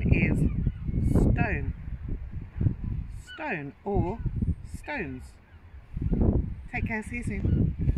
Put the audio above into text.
is stone. Stone or stones. Take care, see you soon.